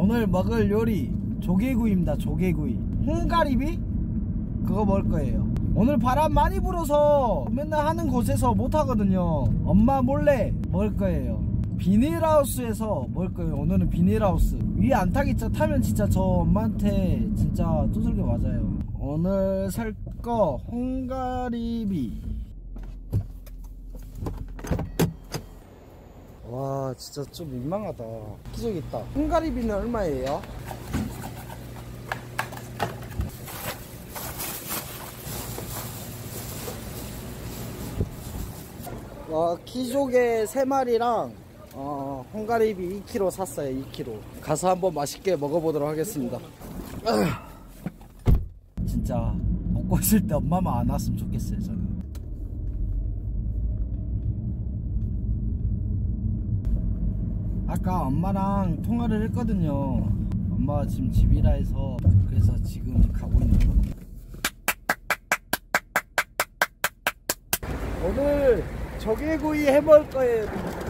오늘 먹을 요리 조개구이입니다. 조개구이. 홍가리비? 그거 먹을 거예요. 오늘 바람 많이 불어서 맨날 하는 곳에서 못 하거든요. 엄마 몰래 먹을 거예요. 비닐하우스에서 먹을 거예요. 오늘은 비닐하우스. 위에 안 타겠죠? 타면 진짜 저 엄마한테 진짜 두들겨 맞아요. 오늘 살 거 홍가리비. 와 진짜 좀 민망하다. 기저귀 있다. 홍가리비는 얼마예요? 키조개 3마리랑 홍가리비 2kg 샀어요. 2kg. 가서 한번 맛있게 먹어보도록 하겠습니다. 진짜 먹고 있을 때 엄마만 안 왔으면 좋겠어요. 저는 아까 엄마랑 통화를 했거든요. 엄마가 지금 집이라 해서 그래서 지금 가고 있는 거예요. 오늘 조개구이 해먹을 거예요.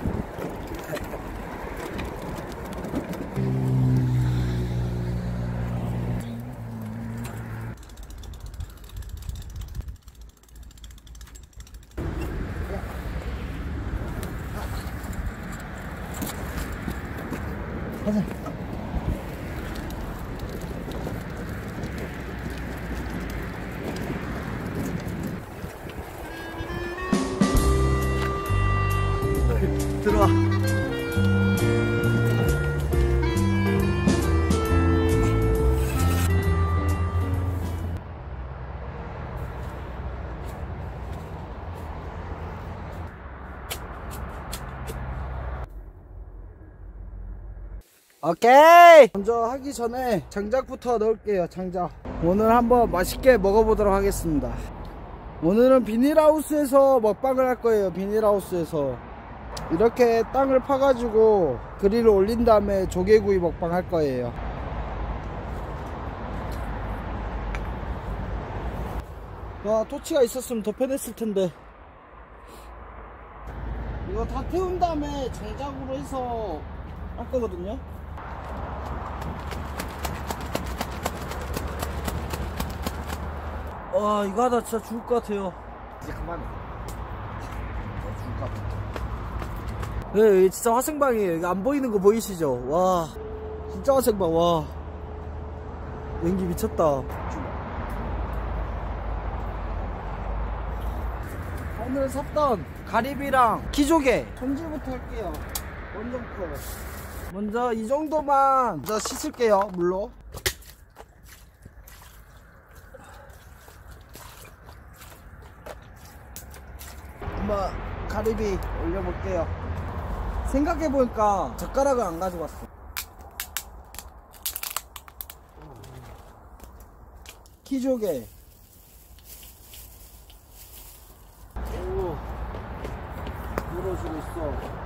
가자. 들어와. 오케이. 먼저 하기 전에 장작부터 넣을게요. 장작. 오늘 한번 맛있게 먹어보도록 하겠습니다. 오늘은 비닐하우스에서 먹방을 할 거예요. 비닐하우스에서 이렇게 땅을 파가지고 그릴을 올린 다음에 조개구이 먹방 할 거예요. 와, 토치가 있었으면 더 편했을 텐데. 이거 다 태운 다음에 장작으로 해서 할 거거든요. 와, 이거 하다 진짜 죽을 것 같아요. 이제 그만해. 죽을 것 같아. 네, 진짜 화생방이에요. 이거 안 보이는 거 보이시죠? 와, 진짜 화생방. 와, 연기 미쳤다. 오늘 샀던 가리비랑 키조개 손질부터 할게요. 먼저 이 정도만 먼저 씻을게요. 물로. 한번 가리비 올려볼게요. 생각해보니까 젓가락을 안 가져왔어. 키조개. 오, 물어주고 있어.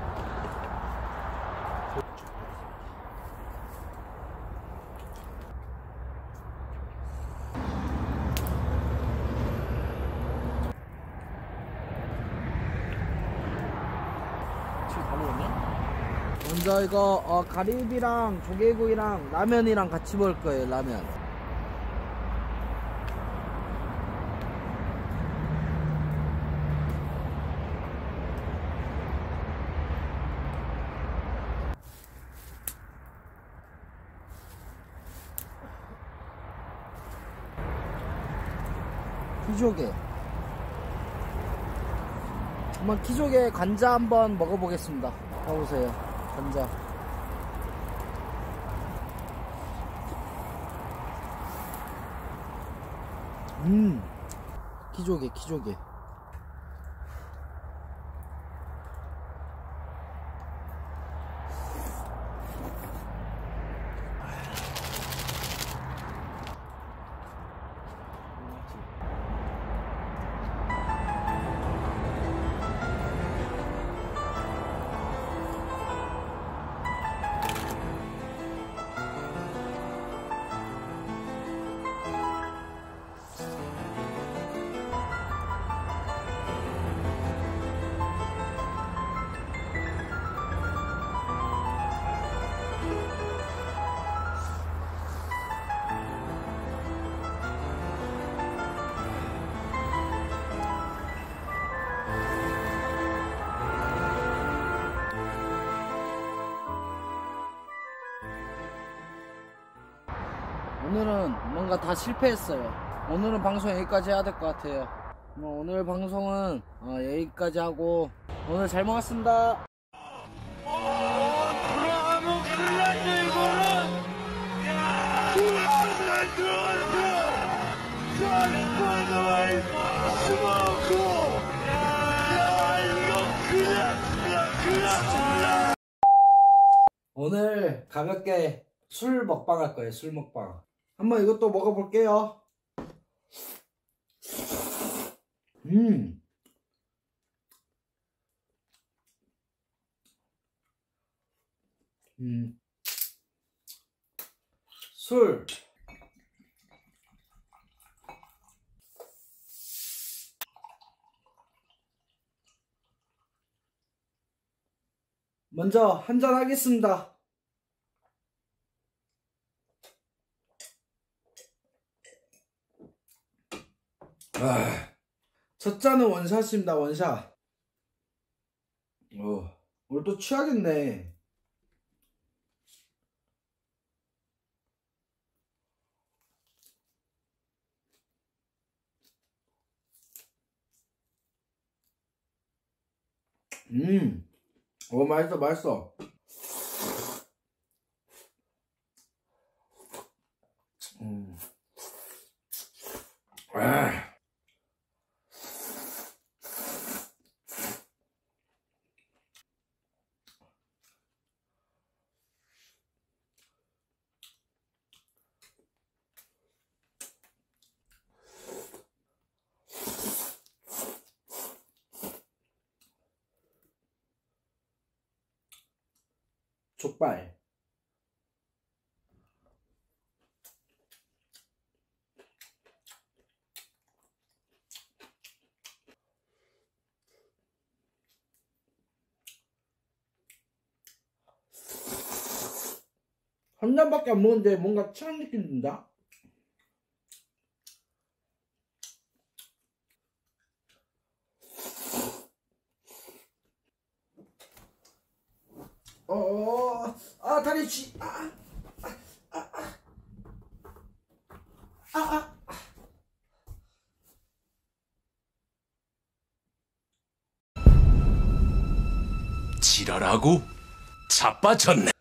먼저 이거 가리비랑 조개구이랑 라면이랑 같이 먹을 거예요. 라면. 키조개. 한번 키조개 관자 한번 먹어보겠습니다. 봐보세요. 관자. 키조개. 오늘은 뭔가 다 실패했어요. 오늘은 방송 여기까지 해야 될 것 같아요. 오늘 방송은 여기까지 하고 오늘 잘 먹었습니다. 오늘 가볍게 술 먹방 할 거예요. 술 먹방. 한번 이것도 먹어볼게요. 술. 먼저 한잔 하겠습니다. 첫 잔은 원샷입니다. 원샷. 오늘 또 취하겠네. 맛있어, 맛있어. 족발. 한 잔밖에 안 먹었는데 뭔가 취한 느낌 든다. 다리 쥐. 지랄하고 자빠졌네.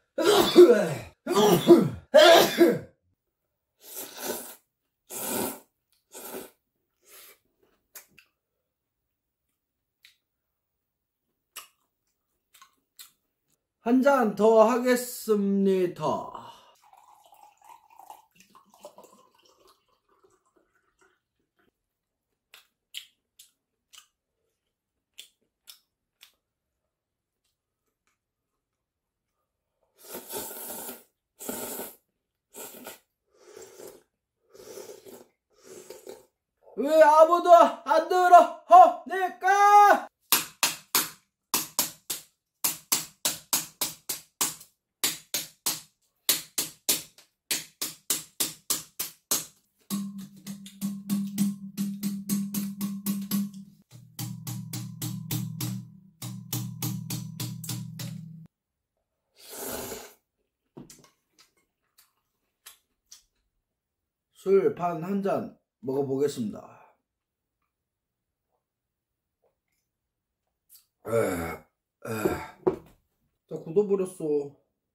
한 잔 더 하겠습니다. 왜 아무도 안 들어? 내가 술 반 한 잔 먹어보겠습니다. 다 굳어버렸어.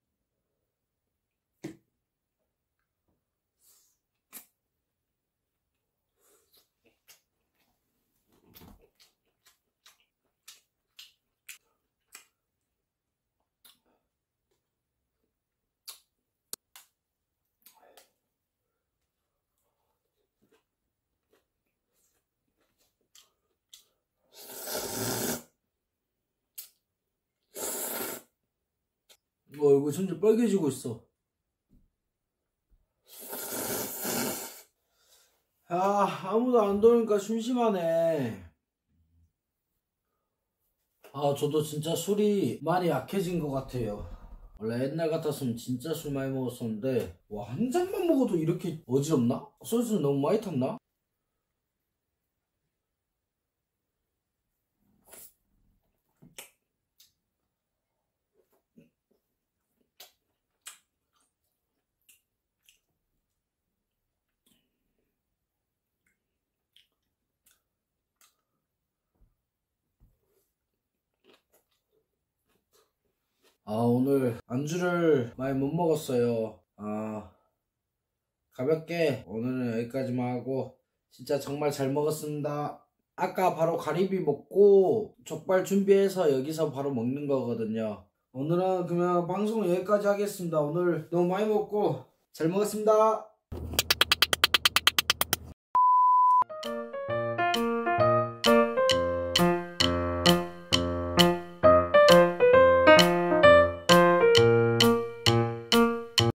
얼굴 점점 빨개지고 있어. 아무도 안 도니까 심심하네. 저도 진짜 술이 많이 약해진 것 같아요. 원래 옛날 같았으면 진짜 술 많이 먹었었는데 한 잔만 먹어도 이렇게 어지럽나? 술술 너무 많이 탔나? 오늘 안주를 많이 못 먹었어요. 가볍게 오늘은 여기까지만 하고 진짜 정말 잘 먹었습니다. 아까 바로 가리비 먹고 족발 준비해서 여기서 바로 먹는 거거든요. 오늘은 그러면 방송 여기까지 하겠습니다. 오늘 너무 많이 먹고 잘 먹었습니다.